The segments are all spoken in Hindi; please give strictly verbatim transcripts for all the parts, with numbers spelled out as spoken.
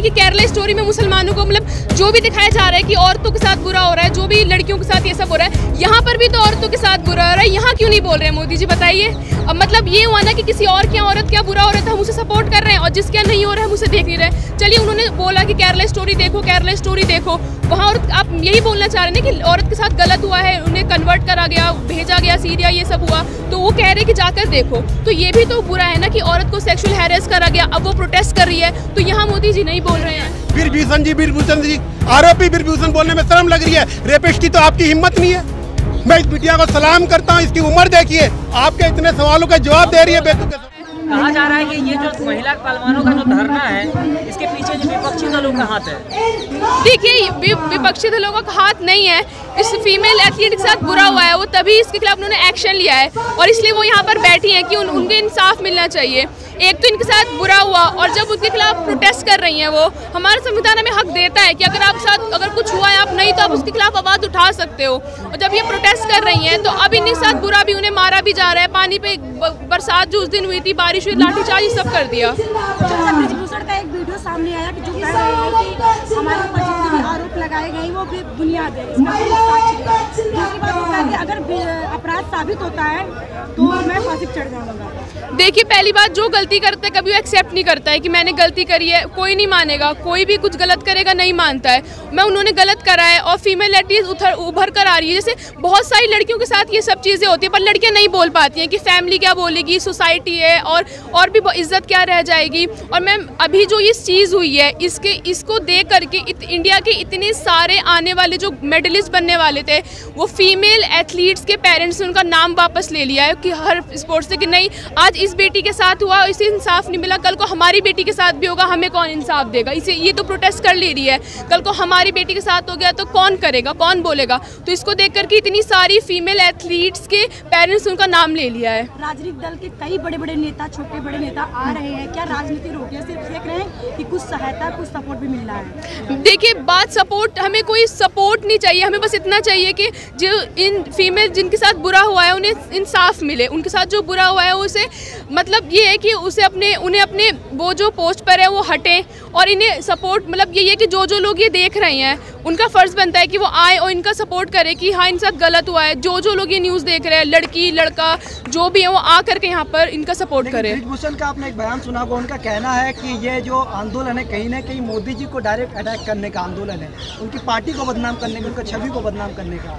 कि केरला स्टोरी में मुसलमानों को मतलब जो भी दिखाया जा रहा है कि औरतों के साथ बुरा हो रहा है, जो भी लड़कियों के साथ ये सब हो रहा है, यहाँ पर भी तो औरतों के साथ बुरा हो रहा है। यहाँ क्यों नहीं बोल रहे हैं मोदी जी, बताइए। अब मतलब ये हुआ ना कि किसी और के औरत क्या बुरा हो रहा था हम उसे सपोर्ट कर रहे हैं, और जिसके यहाँ नहीं हो रहा है हम उसे देख नहीं रहे। चलिए उन्होंने बोला कि केरला स्टोरी देखो, केरला स्टोरी देखो, वहाँ और आप यही बोलना चाह रहे हैं कि औरत के साथ गलत हुआ है, उन्हें कन्वर्ट करा गया, भेजा गया सीरिया, ये सब हुआ, तो वो कह रहे हैं कि जाकर देखो। तो ये भी तो बुरा है ना कि औरत को सेक्सुअल हैरेस करा गया, अब वो प्रोटेस्ट कर रही है, तो यहाँ मोदी जी नहीं बोल रहे हैं। बिरभूषण जी, बिरभूषण जी, आरोपी बिरभूषण बोलने में शर्म लग रही है। रेपिस्ट की तो आपकी हिम्मत नहीं है। मैं इस मीडिया को सलाम करता हूँ, इसकी उम्र देखिए, आपके इतने सवालों का जवाब दे रही है बेतुके। कहा जा रहा है कि ये जो महिला पहलवानों का जो धरना है, इसके पीछे जो विपक्षी दलों का हाथ है। देखिए, विपक्षी दलों का हाथ नहीं है। इस फीमेल एथलीट के साथ बुरा हुआ है, वो तभी इसके खिलाफ उन्होंने एक्शन लिया है, और इसलिए वो यहाँ पर बैठी हैं कि उन, उनके इंसाफ मिलना चाहिए। एक तो इनके साथ बुरा हुआ, और जब उनके खिलाफ प्रोटेस्ट कर रही हैं, वो हमारा संविधान हमें हक देता है कि अगर आप साथ अगर कुछ हुआ है आप नहीं तो आप उसके खिलाफ आवाज़ उठा सकते हो। और जब ये प्रोटेस्ट कर रही हैं तो अब इनके साथ बुरा भी, उन्हें मारा भी जा रहा है, पानी पे बरसात जो उस दिन हुई थी, बारिश हुई, लाठीचार्ज सब कर दिया। ब्रिजभूषण का एक वीडियो सामने आया कि जो कह रहे हैं कि हमारे ऊपर जितने भी आरोप लगाए गए वो भी बुनियाद है, इसका कोई साक्ष्य नहीं। दूसरी बात होता है कि अगर अपराध साबित होता है तो मैं फांसी चढ़ जाऊंगा। देखिए, पहली बात, जो गलती करता है कभी वो एक्सेप्ट नहीं करता है कि मैंने गलती करी है, कोई नहीं मानेगा। कोई भी कुछ गलत करेगा नहीं मानता है। मैं उन्होंने गलत करा है, और फीमेल एथलीट उधर उभर कर आ रही है। जैसे बहुत सारी लड़कियों के साथ ये सब चीज़ें होती है, पर लड़कियां नहीं बोल पाती हैं कि फैमिली क्या बोलेगी, सोसाइटी है, और और भी इज्जत क्या रह जाएगी। और मैम, अभी जो इस चीज़ हुई है, इसके इसको देख करके इत, इंडिया के इतने सारे आने वाले जो मेडलिस्ट बनने वाले थे, वो फीमेल एथलीट्स के पेरेंट्स ने उनका नाम वापस ले लिया है कि हर स्पोर्ट्स से कि नहीं, आज इस बेटी के साथ हुआ, इसे इंसाफ नहीं मिला, कल को हमारी बेटी के साथ भी होगा, हमें कौन इंसाफ देगा। इसे ये तो प्रोटेस्ट कर ले रही है, कल को हमारी बेटी के साथ हो गया तो कौन करेगा, कौन बोलेगा। तो इसको देख करके इतनी सारी फीमेल एथलीट्स के पेरेंट्स उनका नाम ले लिया है। राजनीतिक दल के कई बड़े बड़े नेता, छोटे बड़े नेता आ रहे हैं, क्या राजनीति रोके सिर्फ देख रहे हैं कि कुछ सहायता, कुछ सपोर्ट भी मिल रहा है? देखिए, बात सपोर्ट, हमें कोई सपोर्ट नहीं चाहिए, हमें बस इतना चाहिए कि जो इन फीमेल जिनके साथ बुरा हुआ है उन्हें इंसाफ मिले। उनके साथ जो बुरा हुआ है उसे मतलब ये है कि उसे अपने उन्हें अपने वो जो पोस्ट पर है वो हटें, और इन्हें सपोर्ट, मतलब ये है कि जो जो लोग ये देख रहे हैं उनका फ़र्ज़ बनता है कि वो आए और इनका सपोर्ट करें कि हाँ, इनके साथ गलत हुआ है। जो जो लोग ये न्यूज़ देख रहे हैं, लड़की लड़का जो भी है, वो आ करके यहाँ पर इनका सपोर्ट करें। ब्रिजभूषण का आपने एक बयान सुना होगा, उनका कहना है कि ये जो आंदोलन है कहीं ना कहीं मोदी जी को डायरेक्ट अटैक करने का आंदोलन है, उनकी पार्टी को बदनाम करने का, उनका छवि को बदनाम करने का।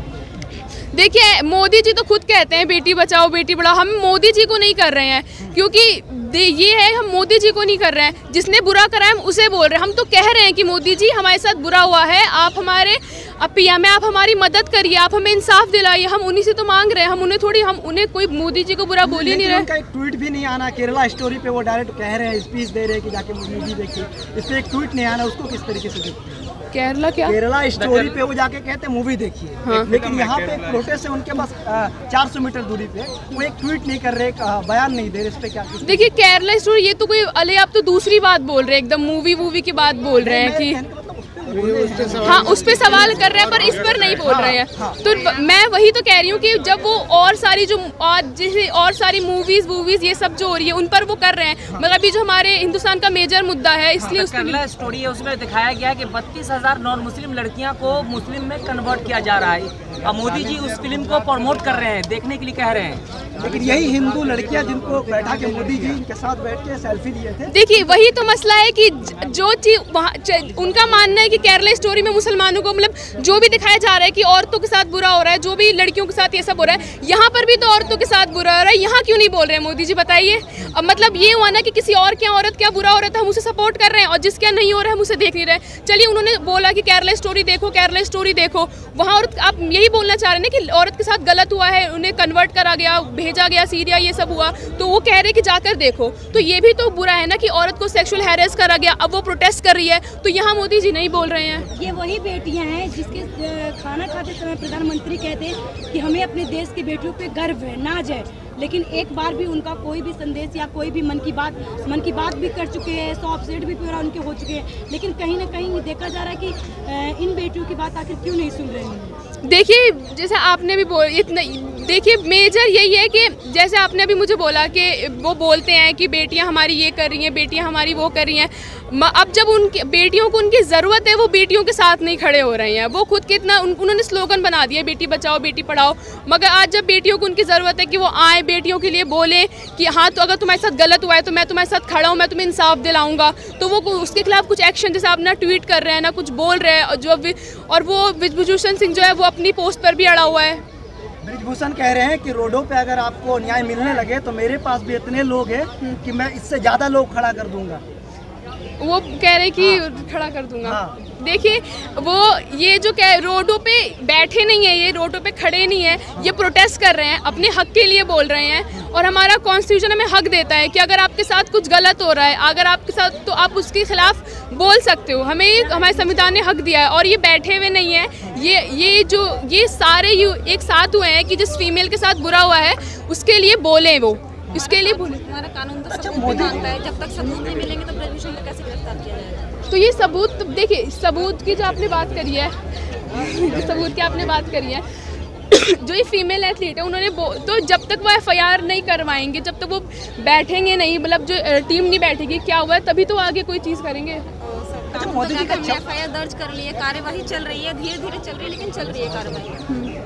देखिए, मोदी जी तो खुद कहते हैं बेटी बचाओ बेटी पढ़ाओ, हम मोदी जी को नहीं कर रहे हैं, क्योंकि ये है हम मोदी जी को नहीं कर रहे हैं, जिसने बुरा करा है हम उसे बोल रहे हैं। हम तो कह रहे हैं कि मोदी जी हमारे साथ बुरा हुआ है, आप हमारे पीएम में आप हमारी मदद करिए, आप हमें इंसाफ दिलाइए, हम उन्हीं से तो मांग रहे हैं। हम उन्हें थोड़ी, हम उन्हें कोई मोदी जी को बुरा बोल ही नहीं रहे। उनका एक ट्वीट भी नहीं आना, केरला स्टोरी पे वो डायरेक्ट कह रहे हैं, स्पीच दे रहे हैं कि जाके मूवी देखिए, इस पे एक ट्वीट नहीं आना, उसको किस तरीके से देखिए? केरला क्या केरला स्टोरी पे वो जाके कहते हैं मूवी देखिए, हाँ। लेकिन यहाँ पे प्रोटेस्ट है उनके पास चार सौ मीटर दूरी पे, वो एक ट्वीट नहीं कर रहे, बयान नहीं दे रहे, इस पे क्या? देखिए, केरला स्टोरी ये तो कोई अले, आप तो दूसरी बात बोल रहे हैं, एकदम मूवी वूवी की बात बोल रहे हैं कि हाँ, उस पर सवाल कर रहे हैं, पर इस पर नहीं बोल रहे हैं। तो मैं वही तो कह रही हूँ कि जब वो और सारी जो और जैसे और सारी मूवीज वूवीज ये सब जो हो रही है उन पर वो कर रहे हैं, मतलब अभी जो हमारे हिंदुस्तान का मेजर मुद्दा है, इसलिए हाँ, केरला स्टोरी है, उसमें दिखाया गया है कि बत्तीस हजार नॉन मुस्लिम लड़कियां को मुस्लिम में कन्वर्ट किया जा रहा है, और मोदी जी उस फिल्म को प्रमोट कर रहे हैं, देखने के लिए कह रहे हैं। लेकिन यही हिंदू लड़कियां जिनको बैठा के मोदी जी इनके साथ बैठ के सेल्फी लिए थे। देखिए, वही तो मसला है कि जो चीज उनका मानना है कि केरला स्टोरी में मुसलमानों को मतलब जो भी दिखाया जा रहा है कि औरतों के साथ बुरा हो रहा है, जो भी लड़कियों के साथ ये सब हो रहा है, यहाँ पर भी तो औरतों के साथ बुरा हो रहा है। यहाँ क्यों नहीं बोल रहे हैं मोदी जी, बताइए। अब मतलब ये हुआ ना कि किसी और के औरत क्या बुरा हो रहा था हम उसे सपोर्ट कर रहे हैं, और जिसके नहीं हो रहा है हम उसे देख नहीं रहे। चलिए उन्होंने बोला कि केरला स्टोरी देखो, केरला स्टोरी देखो, वहाँ औरत, आप यही बोलना चाह रहे हैं कि औरत के साथ गलत हुआ है, उन्हें कन्वर्ट करा गया, भेजा गया सीरिया, ये सब हुआ, तो वो कह रहे हैं कि जाकर देखो। तो ये भी तो बुरा है ना कि औरत को सेक्सुअल हैरेस करा गया, अब वो प्रोटेस्ट कर रही है, तो यहाँ मोदी जी नहीं बोल रहे हैं। ये वही बेटियां हैं जिसके खाना खाते समय प्रधानमंत्री कहते हैं कि हमें अपने देश की बेटियों पे गर्व है, नाज है, लेकिन एक बार भी उनका कोई भी संदेश या कोई भी मन की बात मन की बात भी कर चुके हैं, सौ अपसेट भी पूरा उनके हो चुके हैं, लेकिन कहीं ना कहीं देखा जा रहा है कि इन बेटियों की बात आखिर क्यों नहीं सुन रहे हैं। देखिए, जैसे आपने भी बोल इतना देखिए, मेजर यही है कि जैसे आपने अभी मुझे बोला कि वो बोलते हैं कि बेटियां हमारी ये कर रही हैं, बेटियां हमारी वो कर रही हैं। अब जब उनकी बेटियों को उनकी ज़रूरत है वो बेटियों के साथ नहीं खड़े हो रहे हैं। वो खुद कितना उन, उन्होंने स्लोगन बना दिया बेटी बचाओ बेटी पढ़ाओ, मगर आज जब बेटियों को उनकी ज़रूरत है कि वो आए बेटियों के लिए बोले कि हाँ तो अगर तुम्हारे साथ गलत हुआ है तो मैं तुम्हारे साथ खड़ा हूँ, मैं तुम्हें इंसाफ दिलाऊंगा, तो वो उसके खिलाफ कुछ एक्शन, जैसे आप ना ट्वीट कर रहे हैं ना कुछ बोल रहे हैं, जो और वो ब्रिजभूषण सिंह जो है वो अपनी पोस्ट पर भी अड़ा हुआ है। ब्रिजभूषण कह रहे हैं कि रोडों पे अगर आपको न्याय मिलने लगे तो मेरे पास भी इतने लोग हैं कि मैं इससे ज़्यादा लोग खड़ा कर दूंगा। वो कह रहे कि हाँ। खड़ा कर दूंगा। हाँ। देखिए वो ये जो कह रोडों पे बैठे नहीं है, ये रोडों पे खड़े नहीं है, ये प्रोटेस्ट कर रहे हैं, अपने हक के लिए बोल रहे हैं। और हमारा कॉन्स्टिट्यूशन हमें हक देता है कि अगर आपके साथ कुछ गलत हो रहा है, अगर आपके साथ, तो आप उसके खिलाफ बोल सकते हो। हमें हमारे संविधान ने हक दिया है और ये बैठे हुए नहीं है। ये ये जो ये सारे एक साथ हुए हैं कि जिस फीमेल के साथ बुरा हुआ है उसके लिए बोले, वो इसके लिए बोले। हमारा कानून तो सबूत भी मांगता है, जब तक सबूत नहीं मिलेंगे तो ब्रिजभूषण को कैसे गिरफ्तार किया जाएगा? तो ये सबूत, देखिए सबूत की जो आपने बात करी है सबूत की आपने बात करी है जो ये फीमेल एथलीट है उन्होंने, तो जब तक वो एफ आई आर नहीं करवाएंगे, जब तक वो बैठेंगे नहीं, मतलब जो टीम नहीं बैठेगी, क्या हुआ है तभी तो आगे कोई चीज़ करेंगे। अच्छा, मोदी जी का एफ आई आर दर्ज कर लिए, कार्यवाही चल रही है, धीरे धीरे चल रही है, लेकिन चल रही है कार्यवाही।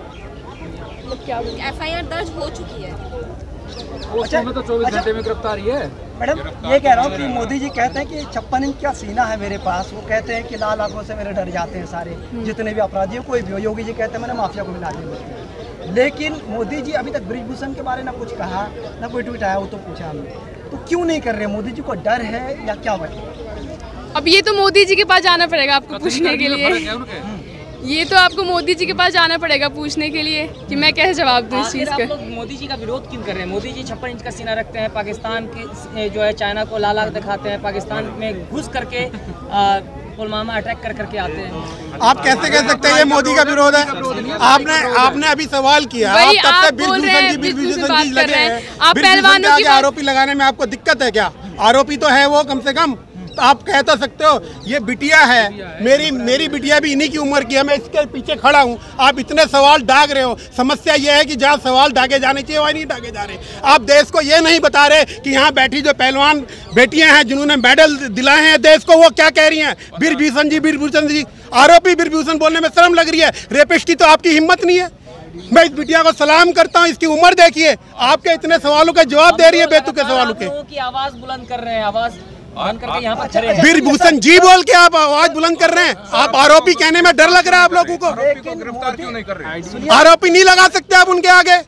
क्या एफ आई आर दर्ज हो चुकी है, अच्छा, तो चौबीस घंटे में गिरफ्तारी है। मैडम ये कह रहा हूँ कि मोदी जी कहते हैं कि छप्पन इंच का सीना है मेरे पास, वो कहते हैं कि लाल आंखों से मेरे डर जाते हैं सारे जितने भी अपराधी हो, कोई भी हो। योगी जी कहते हैं मैंने माफिया को मिला दिया। लेकिन मोदी जी अभी तक ब्रिजभूषण के बारे में ना कुछ कहा ना कोई ट्वीट आया, वो तो पूछा हमने, तो क्यों नहीं कर रहे? मोदी जी को डर है या क्या वजह? अब ये तो मोदी जी के पास जाना पड़ेगा आपको पूछने के लिए, ये तो आपको मोदी जी के पास जाना पड़ेगा पूछने के लिए कि मैं कैसे जवाब दूँ इस चीज़ का। आप लोग मोदी जी का विरोध क्यों कर रहे हैं? मोदी जी छप्पन इंच का सीना रखते हैं, पाकिस्तान के जो है चाइना को लाल आंख दिखाते हैं, पाकिस्तान में घुस करके पुलवामा अटैक कर करके आते हैं। आप कैसे कह सकते हैं ये मोदी का विरोध है? आपने आपने अभी सवाल किया, आप तब से ब्रिजभूषण जी ब्रिजभूषण जी लगे हैं। ब्रिजभूषण के आरोपी लगाने में आपको दिक्कत है क्या? आरोपी तो है वो कम से कम, तो आप कह तो सकते हो ये बिटिया है, मेरी मेरी बिटिया भी इन्हीं की उम्र की है, मैं इसके पीछे खड़ा हूँ। आप इतने सवाल दाग रहे हो। समस्या ये है कि जहाँ सवाल दागे जाने चाहिए वहाँ नहीं दागे जा रहे। आप देश को ये नहीं बता रहे कि यहाँ बैठी जो पहलवान बेटियां हैं जिन्होंने मेडल दिलाए हैं देश को, वो क्या कह रही हैं। ब्रिजभूषण जी ब्रिजभूषण जी आरोपी ब्रिजभूषण बोलने में शर्म लग रही है। रेपिस्ट की तो आपकी हिम्मत नहीं है। मैं इस बिटिया को सलाम करता हूँ, इसकी उम्र देखिए, आपके इतने सवालों के जवाब दे रही है बेतुके सवालों के। की आवाज बुलंद कर रहे हैं, आवाज बुलंद करके यहाँ पर खड़े हैं। ब्रिजभूषण जी बोल के आप आवाज बुलंद कर रहे हैं। आप आरोपी कहने में डर लग रहा है आप लोगों को। गिरफ्तार क्यों नहीं कर रहे? आरोपी नहीं लगा सकते आप उनके आगे।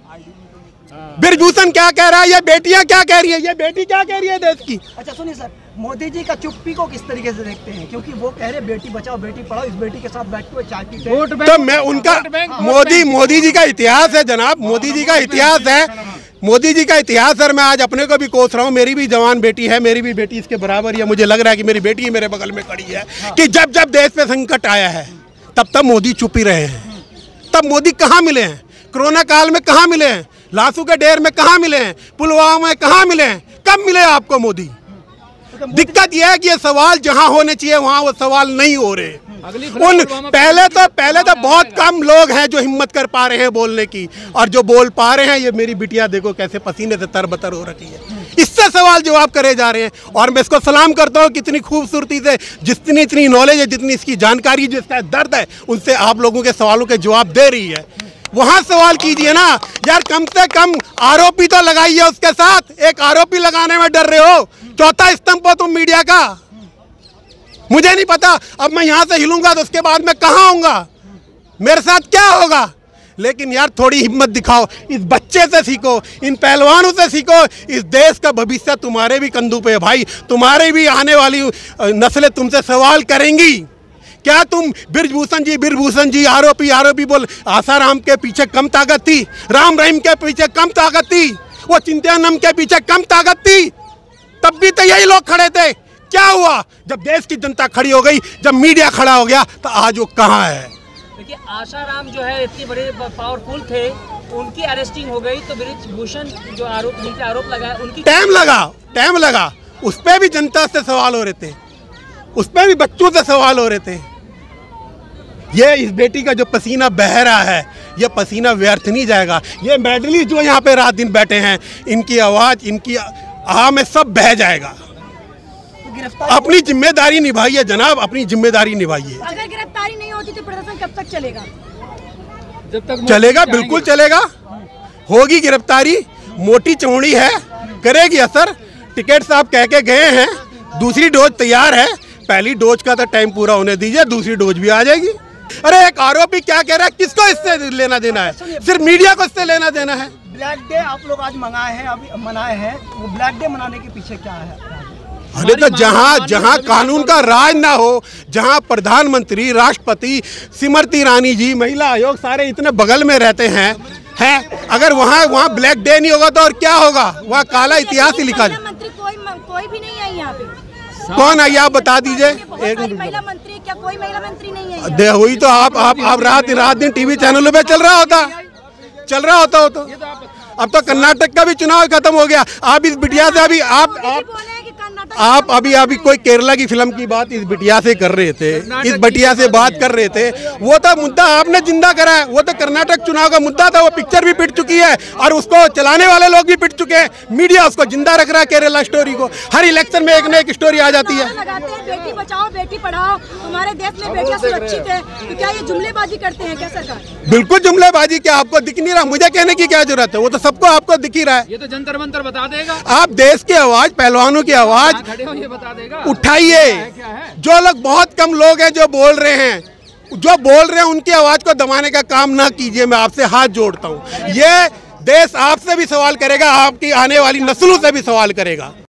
ब्रिजभूषण क्या कह रहा है, ये बेटियां क्या कह रही है, ये बेटी क्या कह रही है देश की। अच्छा सुनिए सर, मोदी जी का चुप्पी को किस तरीके से देखते हैं? क्योंकि वो कह रहे बेटी बचाओ बेटी पढ़ाओ, इस बेटी के साथ बैठते हुए चाय पीते हैं। तो मैं उनका मोदी मोदी जी का इतिहास है जनाब, मोदी जी का इतिहास है, मोदी जी का इतिहास सर। मैं आज अपने को भी कोस रहा हूँ, मेरी भी जवान बेटी है, मेरी भी बेटी इसके बराबर है। मुझे लग रहा है कि मेरी बेटी मेरे बगल में खड़ी है कि जब जब देश पे संकट आया है तब तब मोदी चुप ही रहे हैं। तब मोदी कहाँ मिले हैं? कोरोना काल में कहाँ मिले हैं? लाशों के ढेर में कहाँ मिले हैं? पुलवामा में कहाँ मिले हैं? कब मिले आपको मोदी? दिक्कत यह है कि ये सवाल जहां होने चाहिए वहां वो सवाल नहीं हो रहे। उन पहले तो पहले तो बहुत कम लोग हैं जो हिम्मत कर पा रहे हैं बोलने की, और जो बोल पा रहे हैं ये मेरी बिटिया देखो कैसे पसीने से तरबतर हो रही है। इससे सवाल जवाब करे जा रहे हैं और मैं इसको सलाम करता हूँ कितनी खूबसूरती से, जितनी इतनी नॉलेज है, जितनी इसकी जानकारी, जिसका दर्द है, उनसे आप लोगों के सवालों के जवाब दे रही है। वहां सवाल कीजिए ना यार, कम से कम आरोपी तो लगाइए उसके साथ। एक आरोपी लगाने में डर रहे हो, चौथा स्तंभ हो तुम मीडिया का। मुझे नहीं पता अब मैं यहां से हिलूंगा तो उसके बाद मैं कहां आऊंगा, मेरे साथ क्या होगा। लेकिन यार थोड़ी हिम्मत दिखाओ, इस बच्चे से सीखो, इन पहलवानों से सीखो। इस देश का भविष्य तुम्हारे भी कंधों पे है भाई, तुम्हारे भी आने वाली नस्लें तुमसे सवाल करेंगी। क्या तुम ब्रिजभूषण जी ब्रिजभूषण जी आरोपी आरोपी बोल, आसाराम के पीछे कम ताकत थी, राम रहीम के पीछे कम ताकत थी, वो चिंतानम के पीछे कम ताकत थी, तब भी तो यही लोग खड़े थे। क्या हुआ जब देश की जनता खड़ी हो गई, जब मीडिया खड़ा हो गया, तो आज वो कहाँ है? देखिए आसाराम जो है इतने बड़े पावरफुल थे, उनकी अरेस्टिंग हो गई, तो ब्रिजभूषण जो आरोप जिनके आरोप लगा उनकी टाइम लगा टाइम लगा उस पर भी जनता से सवाल हो रहे थे, उस पर भी बच्चों से सवाल हो रहे थे। ये इस बेटी का जो पसीना बह रहा है, ये पसीना व्यर्थ नहीं जाएगा। ये मेडलिस्ट जो यहाँ पे रात दिन बैठे हैं, इनकी आवाज़, इनकी आह में सब बह जाएगा। तो गिरफ्तारी अपनी जिम्मेदारी निभाइए जनाब, अपनी जिम्मेदारी निभाइए। अगर गिरफ्तारी नहीं होती तो प्रदर्शन कब तक चलेगा? जब तक चलेगा, बिल्कुल चलेगा। होगी गिरफ्तारी, मोटी चौड़ी है, करेगी असर। टिकट साहब कह के गए हैं, दूसरी डोज तैयार है। पहली डोज का तो टाइम पूरा होने दीजिए, दूसरी डोज भी आ जाएगी। अरे एक आरोपी क्या कह रहा है, किसको इससे लेना देना है? सिर्फ मीडिया को इससे लेना देना है। ब्लैक डे आप लोग आज मंगाए हैं, अभी मनाए हैं, वो ब्लैक डे मनाने के पीछे क्या है? अरे तो जहां जहां कानून का राज ना हो, जहां प्रधानमंत्री, राष्ट्रपति, स्मृति ईरानी जी, महिला आयोग सारे इतने बगल में रहते हैं, है अगर वहाँ वहाँ ब्लैक डे नहीं होगा तो और क्या होगा? वहाँ काला इतिहास ही लिखा। मंत्री कोई कोई भी नहीं है यहाँ पे। कौन आई आप बता दीजिए। एक महिला मंत्री, क्या कोई महिला मंत्री नहीं है? दे हुई तो आप आप आप रात रात दिन टीवी चैनलों पे चल रहा होता चल रहा होता हो तो। अब तो कर्नाटक का भी चुनाव खत्म हो गया। आप इस बिटिया से अभी आप आप आप अभी अभी कोई केरला की फिल्म की बात इस बिटिया से कर रहे थे, इस बिटिया से बात कर रहे थे। वो तो मुद्दा आपने जिंदा करा है। वो तो कर्नाटक चुनाव का मुद्दा था, वो पिक्चर भी पिट चुकी है और उसको चलाने वाले लोग भी पिट चुके हैं। मीडिया उसको जिंदा रख रहा है, केरला स्टोरी को। हर इलेक्शन में एक न एक स्टोरी आ जाती है। लगाते हैं बेटी बचाओ बेटी पढ़ाओ, हमारे देश में बेटियां सुरक्षित है, तो क्या ये जुमलेबाजी करते हैं क्या सरकार? बिल्कुल जुमलेबाजी। क्या आपको दिख नहीं रहा? मुझे कहने की क्या जरूरत है, वो तो सबको आपको दिख ही रहा है। ये तो जंतर मंतर बता देगा। आप देश की आवाज, पहलवानों की आवाज खड़े हो ये बता देगा। उठाइए। जो लोग, बहुत कम लोग हैं जो बोल रहे हैं, जो बोल रहे हैं उनकी आवाज को दबाने का काम ना कीजिए। मैं आपसे हाथ जोड़ता हूँ। ये देश आपसे भी सवाल करेगा, आपकी आने वाली नस्लों से भी सवाल करेगा।